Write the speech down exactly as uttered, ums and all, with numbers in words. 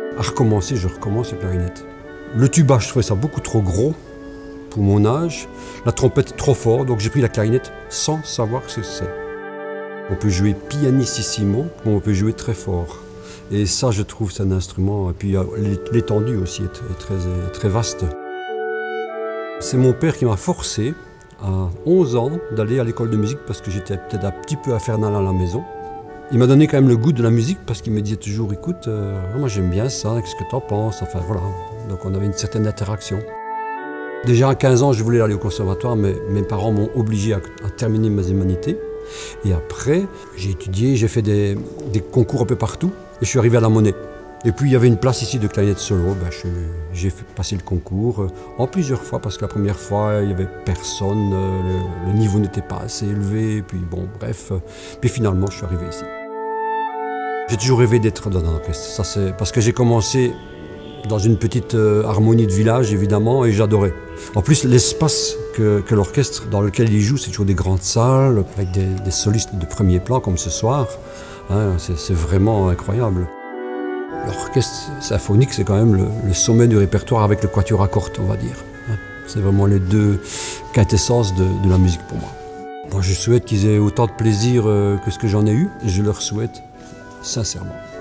À recommencer, je recommence la clarinette. Le tuba, je trouvais ça beaucoup trop gros pour mon âge. La trompette trop fort, donc j'ai pris la clarinette sans savoir ce que c'est. On peut jouer pianissimo, comme on peut jouer très fort. Et ça, je trouve, c'est un instrument. Et puis l'étendue aussi est très, très vaste. C'est mon père qui m'a forcé, à onze ans, d'aller à l'école de musique parce que j'étais peut-être un petit peu infernal à la maison. Il m'a donné quand même le goût de la musique parce qu'il me disait toujours, écoute, euh, moi j'aime bien ça, qu'est-ce que tu en penses? Enfin voilà, donc on avait une certaine interaction. Déjà à quinze ans, je voulais aller au conservatoire, mais mes parents m'ont obligé à, à terminer mes humanités. Et après, j'ai étudié, j'ai fait des, des concours un peu partout et je suis arrivé à la Monnaie. Et puis il y avait une place ici de clarinette solo, ben, j'ai passé le concours euh, en plusieurs fois parce que la première fois il n'y avait personne, euh, le, le niveau n'était pas assez élevé, et puis bon bref, euh, puis finalement je suis arrivé ici. J'ai toujours rêvé d'être dans un orchestre, ça c'est parce que j'ai commencé dans une petite euh, harmonie de village évidemment et j'adorais. En plus l'espace que, que l'orchestre dans lequel il joue, c'est toujours des grandes salles avec des, des solistes de premier plan comme ce soir, hein, c'est vraiment incroyable. L'orchestre symphonique, c'est quand même le, le sommet du répertoire avec le quatuor à cordes, on va dire. C'est vraiment les deux quintessences de, de la musique pour moi. Moi, je souhaite qu'ils aient autant de plaisir que ce que j'en ai eu, et je leur souhaite sincèrement.